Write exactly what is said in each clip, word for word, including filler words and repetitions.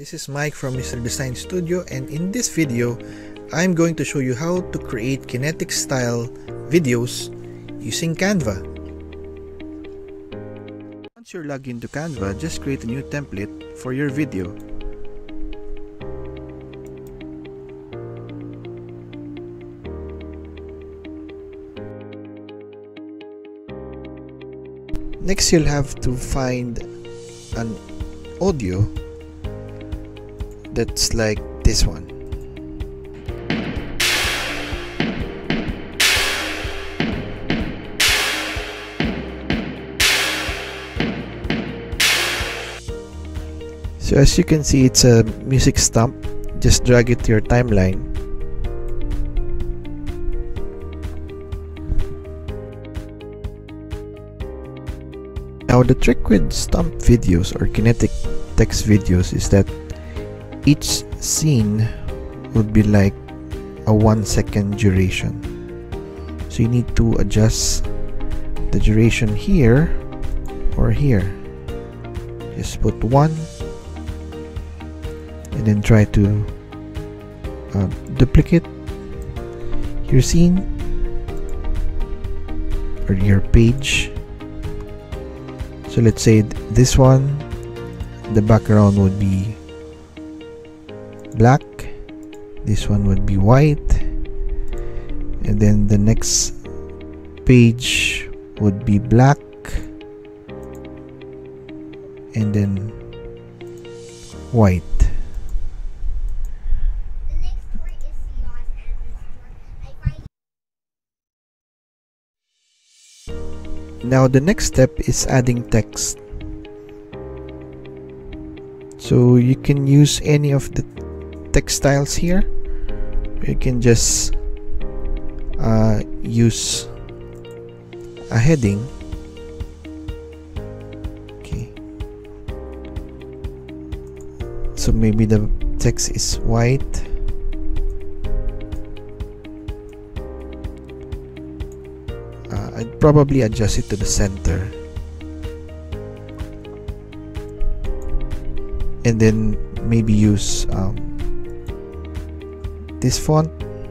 This is Mike from Mister Design Studio, and in this video I'm going to show you how to create kinetic style videos using Canva. Once you're logged into Canva, just create a new template for your video. Next, you'll have to find an audio that's like this one. So as you can see, it's a music stump. Just drag it to your timeline. Now the trick with stump videos or kinetic text videos is that each scene would be like a one second duration. So you need to adjust the duration here or here. Just put one and then try to uh, duplicate your scene or your page. So let's say this one, the background would be black, this one would be white, and then the next page would be black, and then white. Now the next step is adding text. So you can use any of the text styles here. You can just uh, use a heading. Okay. So maybe the text is white. Uh, I'd probably adjust it to the center. And then maybe use um, this font.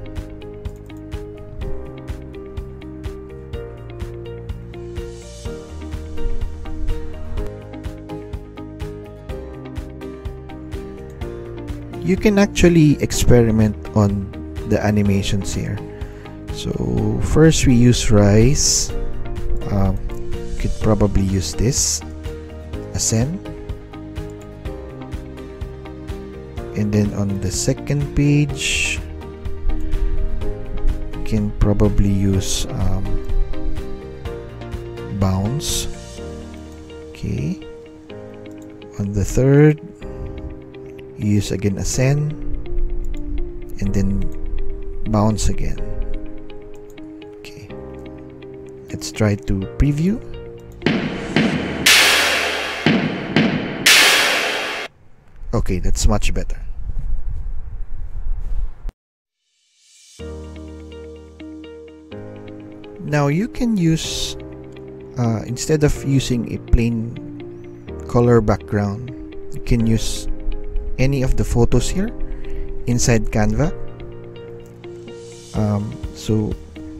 You can actually experiment on the animations here. So first we use Resize. Um, could probably use this Ascend. And then on the second page, you can probably use um, bounce. Okay. On the third, you use again ascend, and then bounce again. Okay. Let's try to preview. Okay, that's much better. Now you can use, uh, instead of using a plain color background, you can use any of the photos here inside Canva. Um, so,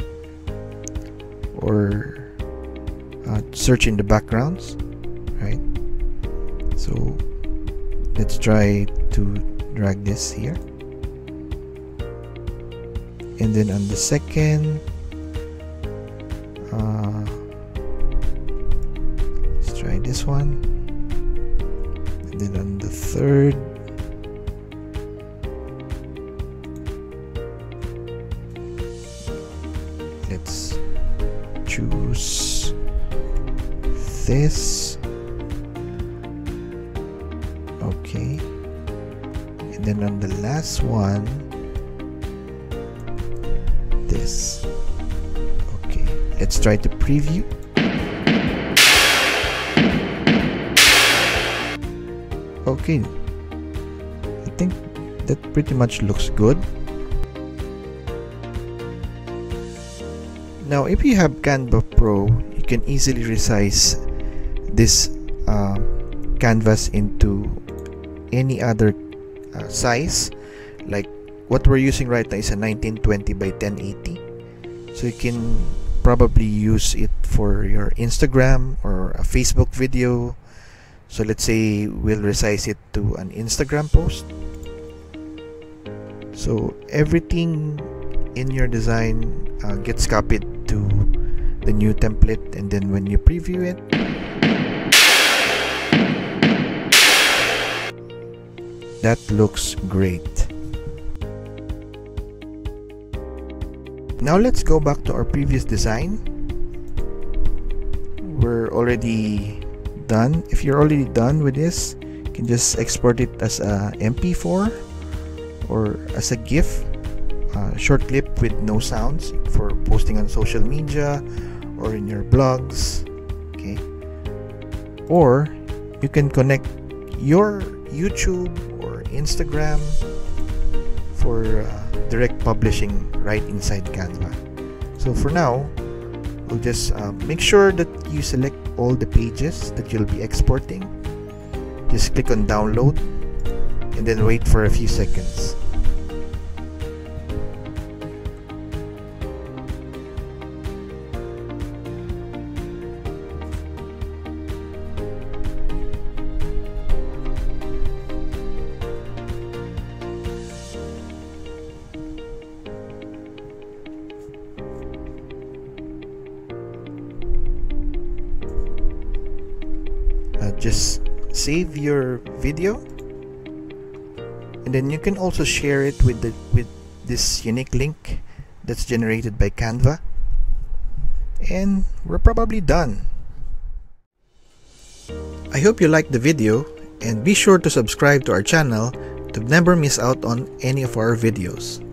or uh, search in the backgrounds, right? So let's try to drag this here, and then on the second, uh, let's try this one, and then on the third, let's choose this. Okay, and then on the last one, this. Okay, let's try to preview. Okay, I think that pretty much looks good. Now if you have Canva Pro, you can easily resize this uh, canvas into any other uh, size. Like what we're using right now is a nineteen twenty by ten eighty, so you can probably use it for your Instagram or a Facebook video. So let's say we'll resize it to an Instagram post. So everything in your design uh, gets copied to the new template, and then when you preview it, that looks great. Now let's go back to our previous design. We're already done. If you're already done with this, you can just export it as a M P four or as a GIF, uh, short clip with no sounds for posting on social media or in your blogs. Okay, or you can connect your YouTube or Instagram for uh, direct publishing right inside Canva. So for now, we'll just uh, make sure that you select all the pages that you'll be exporting. Just click on download and then wait for a few seconds. Uh, just save your video, and then you can also share it with the with this unique link that's generated by Canva, and we're probably done. I hope you liked the video, and be sure to subscribe to our channel to never miss out on any of our videos.